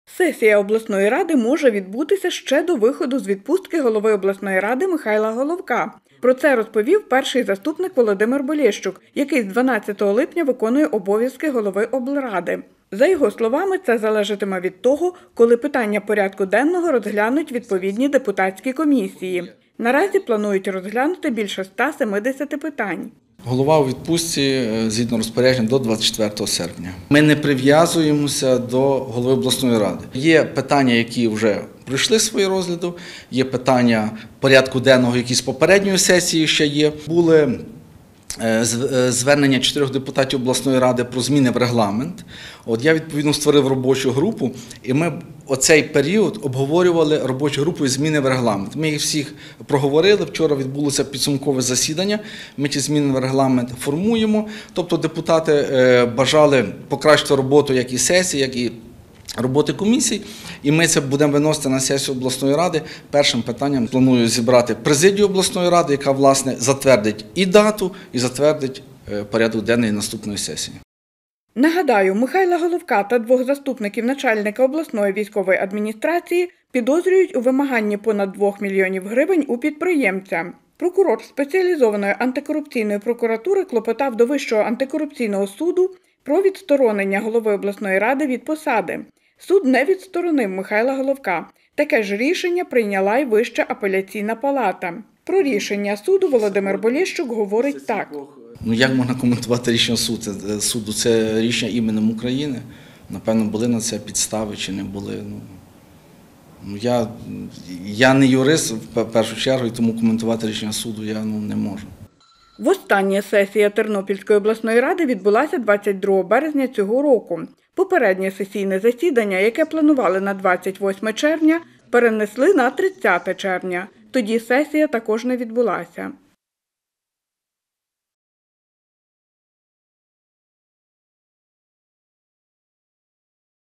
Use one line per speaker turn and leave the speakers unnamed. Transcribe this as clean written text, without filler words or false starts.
Сесія обласної ради може відбутися ще до виходу з відпустки голови обласної ради Михайла Головка. Про це розповів перший заступник Володимир Болєщук, який з 12 липня виконує обов'язки голови облради. За його словами, це залежатиме від того, коли питання порядку денного розглянуть відповідні депутатські комісії. Наразі планують розглянути більше 170 питань.
Голова у відпустці згідно розпорядження до 24 серпня. Ми не прив'язуємося до голови обласної ради. Є питання, які вже пройшли свої розгляду, є питання порядку денного, які з попередньої сесії ще є. Були звернення 4 депутатів обласної ради про зміни в регламент. Я, відповідно, створив робочу групу, і ми оцей період обговорювали робочу групу зміни в регламент. Ми їх всіх проговорили, вчора відбулося підсумкове засідання, ми ці зміни в регламент формуємо. Тобто депутати бажали покращити роботу як і сесії, як і роботи комісій, і ми це будемо виносити на сесію обласної ради. Першим питанням планую зібрати президію обласної ради, яка, власне, затвердить і дату, і затвердить порядок денний наступної сесії.
Нагадаю, Михайла Головка та 2 заступників начальника обласної військової адміністрації підозрюють у вимаганні понад 2 мільйонів гривень у підприємця. Прокурор спеціалізованої антикорупційної прокуратури клопотав до Вищого антикорупційного суду про відсторонення голови обласної ради від посади. Суд не відсторонив Михайла Головка. Таке ж рішення прийняла й Вища апеляційна палата. Про рішення суду Володимир Болєщук говорить так.
Як можна коментувати рішення суду? Це рішення іменем України. Напевно, були на це підстави чи не були. Я не юрист, в першу чергу, і тому коментувати рішення суду я не можу.
Востаннє сесія Тернопільської обласної ради відбулася 22 березня цього року. Попереднє сесійне засідання, яке планували на 28 червня, перенесли на 30 червня. Тоді сесія також не відбулася.